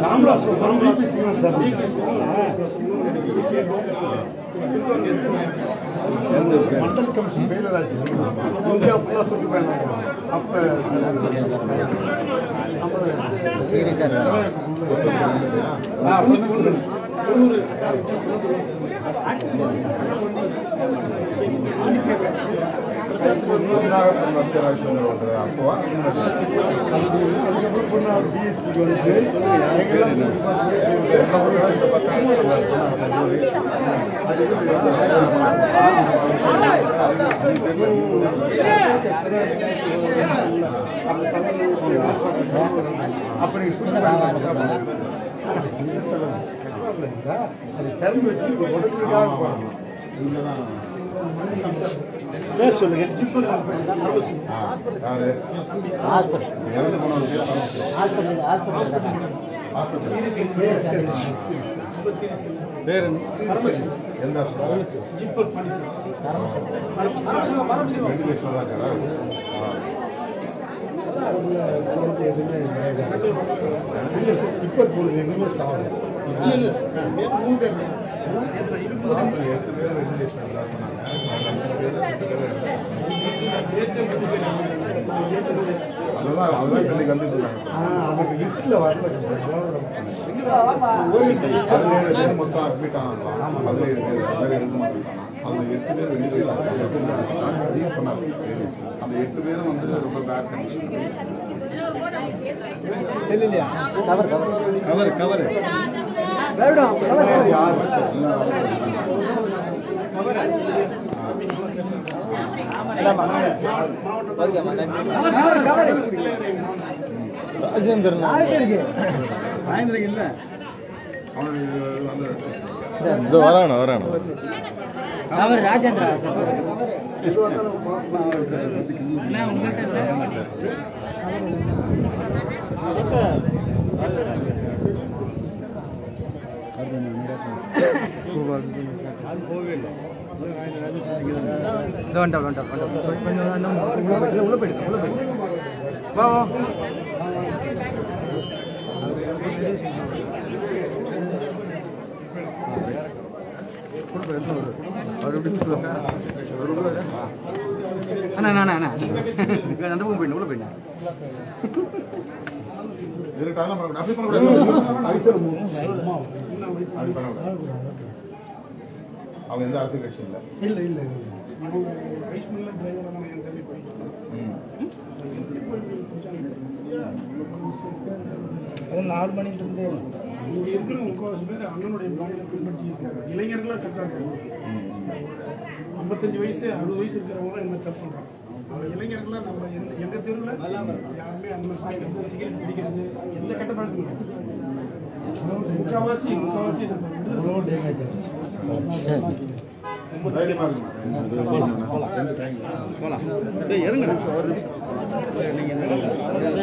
Mandal commission failure ஆச்சு. India ஃபுல்லாக சுற்றி போயினாங்க. அப்போ அதுக்கப்புறம் பிஎஸ்பிக்கு வந்து அப்படி அது திறந்து வச்சு உடனடியாக போகணும். பேர் சொல்லுங்க. இப்போ போடுது எதுவுமே சாப்பிடும். அதுக்கு லிஸ்ட்ல வரல. மொத்தம் அட்மிட் ஆனாங்களாம். 17 பேர் எழுத மாட்டாங்க. அதில் 8 பேர் வெளியே அதையும் சொன்னாங்க. அந்த 8 பேரும் வந்து ரொம்ப bad condition. Cover cover cover Rajendran இல்ல வரானு வரானு அவர் ராஜேந்திரா உள்ள போயிட்டு வா வா அண்ணா அண்ணா அண்ணா அந்த பக்கம் போயிட்டு உள்ள போயிட்டேன். அவங்க எந்த அரசியல் கட்சி இல்லை இல்லை இல்லை அது 4 மணிக்கு இருந்து இங்கே இருக்கிற 3/4 பேர் அண்ணனுடைய பாணியை பின்பற்றி இருக்காங்க. இளைஞர்களாக கரெக்டாக இருக்காங்க. 55 வயசு 60 வயசு இருக்கிறவங்களாம் என்ன தப்பு பண்ணுறாங்க. நம்ம இளைஞர்களாக நம்ம எங்கள் தெருவில் யாருமே அந்த மாதிரி குடிக்கிறது சிகரெட் பிடிக்கிறது எந்த கட்டப்பாடும் இல்லை. முக்கால்வாசி போகலாம்.